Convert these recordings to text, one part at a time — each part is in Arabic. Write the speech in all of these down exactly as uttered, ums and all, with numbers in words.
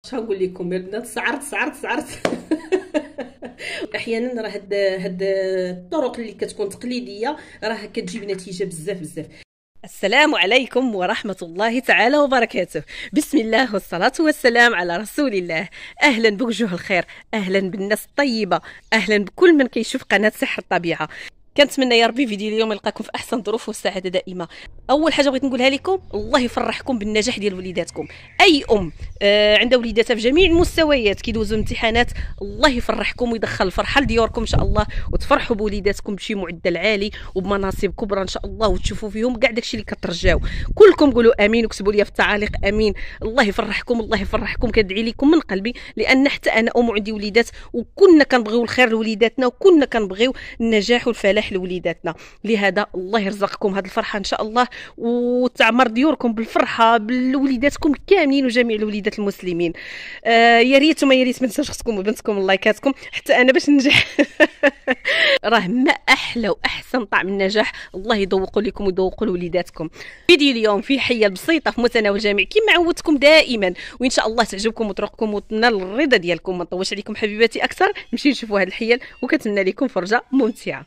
غنقول لكم البنات، سعرت سعرت سعرت احيانا راه هاد هاد الطرق اللي كتكون تقليديه راه كتجيب نتيجه بزاف بزاف. السلام عليكم ورحمة الله تعالى وبركاته. بسم الله والصلاة والسلام على رسول الله. أهلا بوجوه الخير، أهلا بالناس الطيبة، أهلا بكل من كيشوف قناة سحر الطبيعة. كنتمنى يا ربي فيديو اليوم يلقاكم في احسن ظروف والسعاده دائمه. اول حاجه بغيت نقولها لكم، الله يفرحكم بالنجاح ديال وليداتكم. اي ام آه عندها وليداتها في جميع المستويات كيدوزوا امتحانات، الله يفرحكم ويدخل الفرحه لديوركم ان شاء الله، وتفرحوا بوليداتكم بشي معدل عالي وبمناصب كبرى ان شاء الله، وتشوفوا فيهم كاع داكشي اللي كترجاو. كلكم قولوا امين وكتبوا لي في التعاليق امين. الله يفرحكم، الله يفرحكم، كندعي لكم من قلبي، لان حتى انا ام عندي وليدات وكنا كنبغيو الخير لوليداتنا وكنا كنبغيو النجاح والفلاح لوليداتنا. لهذا الله يرزقكم هذه الفرحه ان شاء الله، وتعمر ديوركم بالفرحه بوليداتكم كاملين وجميع الوليدات المسلمين. آه يا ريت وما يا ريت ما ننساوش اختكم وبنتكم لايكاتكم حتى انا باش ننجح. راه ما احلى واحسن طعم النجاح، الله يذوقوا لكم ويذوقوا لوليداتكم. فيديو اليوم فيه حيل بسيطه في متناول الجميع كما عودتكم دائما، وان شاء الله تعجبكم وترقكم وتنال الرضا ديالكم. ما نطولش عليكم حبيباتي اكثر، نمشي نشوفوا هذا الحيل وكنتمنى لكم فرجه ممتعه.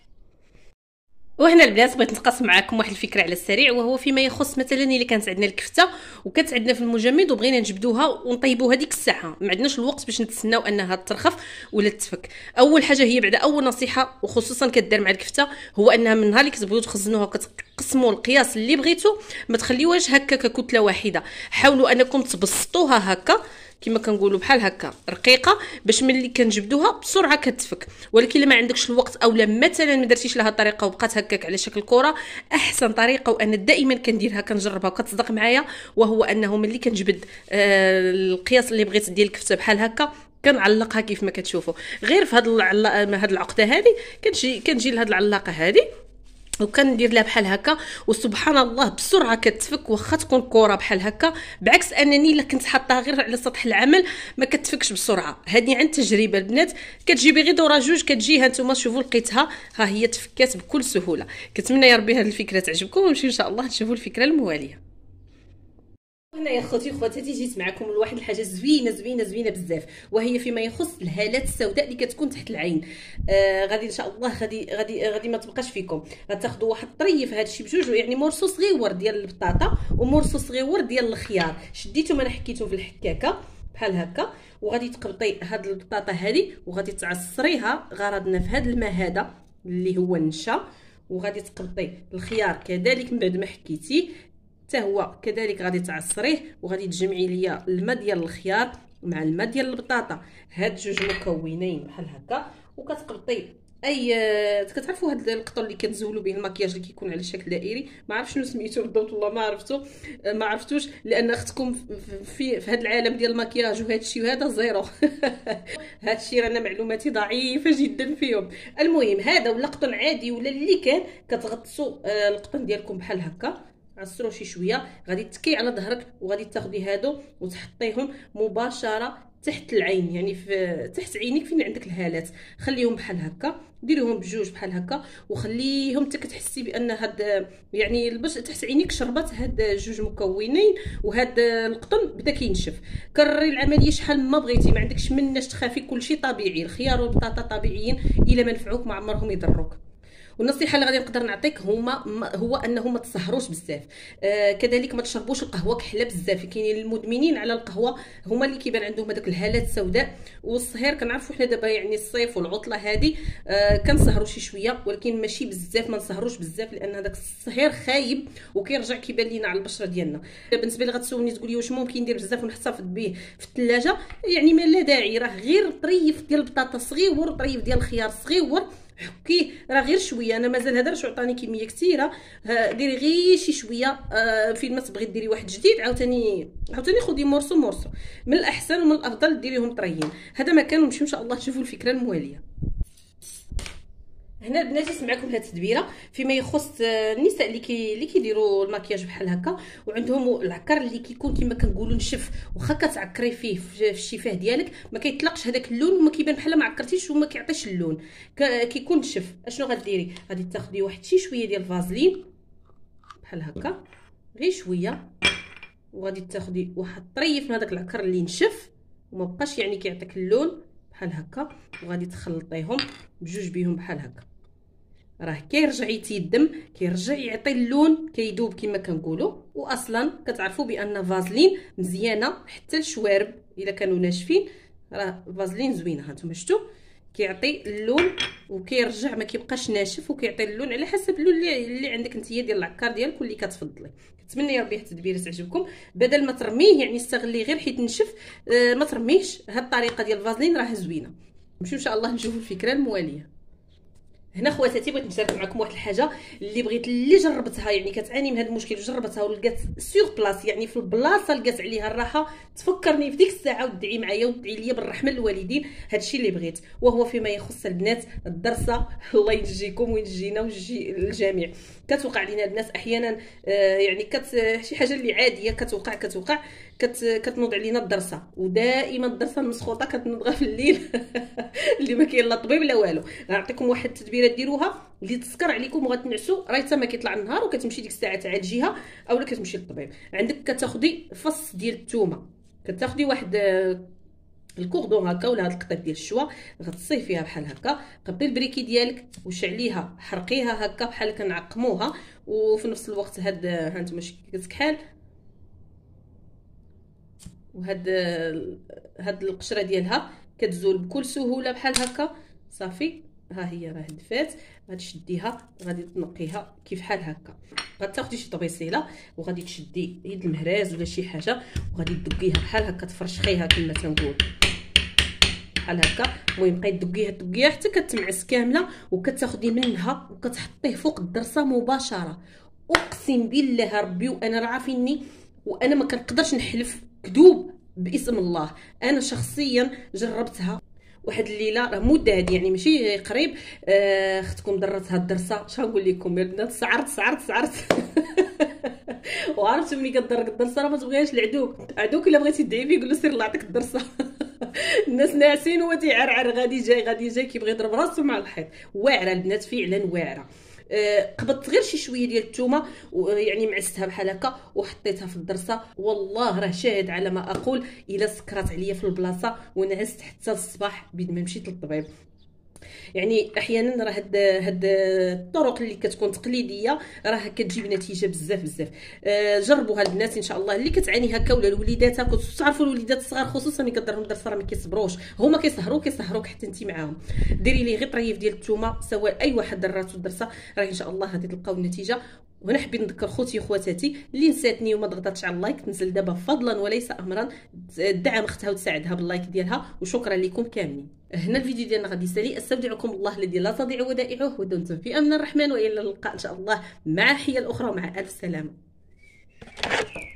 وهنا البنات بغيت نتقاسم معكم واحد الفكره على السريع، وهو فيما يخص مثلا الا كانت عندنا الكفته وكانت عندنا في المجمد وبغينا نجبدوها ونطيبوها ديك الساعه، ما عندناش الوقت باش نتسناو انها ترخف ولا تفك. اول حاجه هي بعدا اول نصيحه وخصوصا كدار مع الكفته، هو انها من نهار اللي كتبغيو تخزنوها وكتقسموا القياس اللي بغيتو، ما تخليوهاش هكا ككتله واحده. حاولوا انكم تبسطوها هكا كما كنقولوا بحال هكا رقيقه، باش ملي كنجبدوها بسرعه كتفك. ولكن ما عندكش الوقت او مثلا ما درتيش لها الطريقه وبقات هكاك على شكل كره، احسن طريقه وانا دائما كنديرها كنجربها وكتصدق معايا، وهو انه ملي كنجبد آه القياس اللي بغيت ديال الكفته بحال هكا كنعلقها كيف ما كتشوفوا. غير في هاد هاد العقده هذه كنجي كنجي لهاد العلاقه هذه وكندير لها بحال هكا، وسبحان الله بسرعه كتفك واخا تكون كره بحال هكا، بعكس انني الا كنت حاطاها غير على سطح العمل ما كتفكش بسرعه. هذه عن تجربه البنات، كتجيبي غير دوره جوج كتجي ها نتوما شوفوا لقيتها ها هي تفكات بكل سهوله. كنتمنى يا ربي هذه الفكره تعجبكم، ونمشي ان شاء الله نشوفوا الفكره المواليه. هنا يا خوتي خواتاتي جيت معكم لواحد الحاجه زوينه زوينه زوينه بزاف، وهي فيما يخص الهالات السوداء اللي كتكون تحت العين. آه غادي ان شاء الله غادي غادي غادي ما تبقاش فيكم. غتاخذوا واحد الطريف هذا الشيء بجوج، يعني مرصو صغيور ديال البطاطا ومرصو صغيور ديال الخيار، شديتهم انا حكيتهم في الحكاكه بحال هكا، وغادي تقبطي هاد البطاطا هذه وغادي تعصريها. غرضنا في هذا الماء هذا اللي هو النشا، وغادي تقبطي الخيار كذلك من بعد ما حكيتي حتى هو كذلك غادي تعصريه، وغادي تجمعي ليا الماء ديال الخيار مع الماء ديال البطاطا، هاد جوج مكونين بحال هكا، وكتقبطي اي كتعرفوا هاد القطن اللي كنزولوا به المكياج اللي كيكون على شكل دائري، ما عرفتش شنو سميتو بالضبط والله ما عرفتو ما عرفتوش، لان اختكم في في هاد العالم ديال المكياج وهذا الشيء وهذا زيرو. هاد الشيء رانا معلوماتي ضعيفه جدا فيهم. المهم هذا ولا قطن عادي ولا اللي كان، كتغطسوا القطن ديالكم بحال هكا، عصروا شي شويه، غادي تكي على ظهرك وغادي تاخدي هادو وتحطيهم مباشره تحت العين، يعني في تحت عينيك فين عندك الهالات، خليهم بحال هكا، ديريهم بجوج بحال هكا وخليهم حتى كتحسي بان هاد يعني البش تحت عينيك شربات هاد جوج مكونين، وهاد القطن بدا كينشف. كرري العمليه شحال ما بغيتي، ما عندكش مناش تخافي، كلشي طبيعي، الخيار والبطاطا طبيعيين، الا ما نفعوك ما عمرهم يضروك. والنصيحه اللي غادي نقدر نعطيك هما هو انه ما تسهروش بزاف، آه كذلك ما تشربوش القهوه كحله بزاف. كاينين المدمنين على القهوه هما اللي كيبان عندهم هذوك الهالات السوداء. والصهير كنعرفوا حنا دابا يعني الصيف والعطله هذه آه كنسهروا شي شويه، ولكن ماشي بزاف، ما نسهروش بزاف، لان هذاك الصهير خايب وكيرجع كيبان لينا على البشره ديالنا. بالنسبه لي غتسولني تقولي واش ممكن ندير بزاف ونحتفظ به في الثلاجه، يعني ما لا داعي، راه غير طريف ديال البطاطا صغيور، طريف ديال الخيار صغيور، حكي راه غير شويه. انا مازال هذا راه عطاني كميه كثيره، ديري غير شي شويه. آه فين ما تبغي ديري واحد جديد عاوتاني عاوتاني خدي مرسو مرسو، من الاحسن ومن الافضل ديريهم طريين. هذا ما كان، ونمشيو ان شاء الله تشوفوا الفكره المواليه. هنا البنات جيت معكم لهاد التدبيره فيما يخص النساء اللي كي اللي كيديروا المكياج بحال هكا، وعندهم العكر اللي كيكون كما كنقولوا نشف، واخا كتعكري فيه في الشفاه ديالك ما كيطلقش هذاك اللون وما كيبان بحال ما عكرتيش وما كيعطيش اللون، كيكون نشف. اشنو غديري؟ غادي تاخدي واحد شي شويه ديال الفازلين بحال هكا، غير شويه، وغادي تاخدي واحد الطريف من هذاك العكر اللي نشف وما بقاش يعني كيعطيك اللون بحال هكا. وغادي تخلطيهم بجوج بيهم بحال هكا، راه كيرجع يتيدم، كيرجع يعطي اللون، كيدوب كما كنقولوا. واصلا كتعرفوا بان فازلين مزيانه حتى الشوارب الا كانوا ناشفين، راه فازلين زوينه. هانتوما شفتوا كيعطي اللون وكيرجع ما كيبقاش ناشف، وكيعطي اللون على حسب اللون اللي, اللي عندك نتيا ديال العكار ديالك واللي كتفضلي. كنتمنى يا ربي هاد التدبيره تعجبكم. بدل ما ترميه يعني استغليه غير حيت نشف، آه ما ترميهش. هاد الطريقه ديال الفازلين راه زوينه. نمشيو ان شاء الله نشوفوا الفكره المواليه. هنا خواتاتي بغيت نشارك معكم واحد الحاجه اللي بغيت اللي جربتها، يعني كتعاني من هذا المشكل وجربتها ولقات سيغ بلاص، يعني في البلاصه لقات عليها الراحه، تفكرني في ديك الساعه وتدعي معايا وتدعي ليا بالرحمه للوالدين. هادشي اللي بغيت، وهو فيما يخص البنات الدرسه. الله ينجيكم وينجينا وينجي الجميع. كتوقع لينا الناس احيانا آه يعني كت شي حاجه اللي عاديه كتوقع كتوقع كت كتنوض علينا الدرسه، ودائما الدرسه المسخوطه كتنوض في الليل اللي ما كاين لا طبيب لا والو. غنعطيكم واحد التدبيره ديروها اللي تسكر عليكم وغتنعسوا، راه حتى ما كيطلع النهار وكتمشي ديك الساعه تعالجيها اولا كتمشي للطبيب. عندك كتاخدي فص ديال الثومه، كتاخدي واحد الكوردون هكا ولا هاد القطيب ديال الشوا، غتصيه فيها بحال هكا، قبي البريكي ديالك وشعليها، حرقيها هكا بحال كنعقموها. وفي نفس الوقت هاد هانتوما كتكحال، وهاد هاد القشره ديالها كتزول بكل سهوله بحال هكا. صافي ها هي راه دفات. غادي تشديها غادي تنقيها كيف حال هكا. غتاخدي شي طبيصيله وغادي تشدي يد المهراز ولا شي حاجه وغادي تدقيها بحال هكا، تفرشخيها كما تنقول بحال هكا. المهم بقيت تدقيها تدقيها حتى كتمعس كامله، وكتاخدي منها وكتحطيه فوق الدرسه مباشره. اقسم بالله ربي وانا راه عارفيني وانا ما كنقدرش نحلف كذوب باسم الله، انا شخصيا جربتها واحد الليله، راه مده هادي يعني ماشي قريب. آه اختكم درتها الدرسه، اش غنقول لكم يا البنات، سعرت سعرت سعرت وعرفت ملي كدرك الدرسه راه ما تبغيهاش لعدوك، عدوك الا بغيتي تدعي فيه قول له سير الله يعطيك الدرسه. الناس ناعسين وهو تيعرعر غادي جاي غادي جاي كيبغي يضرب راسو مع الحيط. واعره البنات فعلا واعره. أه قبضت غير شي شويه ديال الثومه يعني معستها بحال هكا وحطيتها في الدرسه، والله راه شاهد على ما اقول الا سكرات عليا في البلاصه ونعست حتى الصباح بيد ما مشيت للطبيب. يعني احيانا راه هاد هاد الطرق اللي كتكون تقليديه راه كتجيب نتيجه بزاف بزاف. أه جربوها البنات ان شاء الله اللي كتعاني هكا، ولا الوليدات. كنتو تعرفوا الوليدات الصغار خصوصا ملي كديرهم الدرسه راه ما كيصبروش، هما كيسهروا كيسهروك حتى انت معاهم. ديري ليه غير طريف ديال الثومه، سواء اي واحد دراتو الدرسه راه ان شاء الله غادي تلقاو النتيجه. وهنا حبيت نذكر خوتي وخواتاتي اللي نساتني وما ضغطاتش على اللايك، تنزل دابا فضلا وليس امرا دعم اختها وتساعدها باللايك ديالها، وشكرا لكم كاملين. هنا الفيديو ديالنا غادي يسالي. استودعكم الله الذي لا تضيع ودائعه، ودمتم في امن الرحمن، والى اللقاء ان شاء الله مع حيل اخرى ومع الف سلامه.